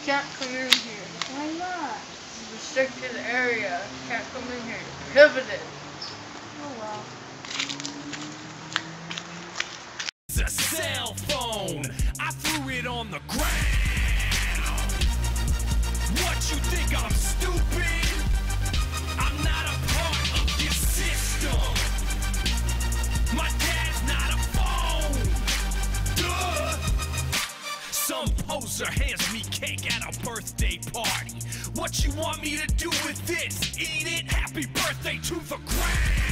can't come in here. Why not? Restricted area. Can't come in here. Prohibited. Oh well. It's a cell phone. I threw it on the ground. What you think I'm stupid? I'm not a part of your system. My dad's not a phone. Duh. Some poser hands me cake at a birthday party. What you want me to do with this? Eat it? Happy birthday to the ground.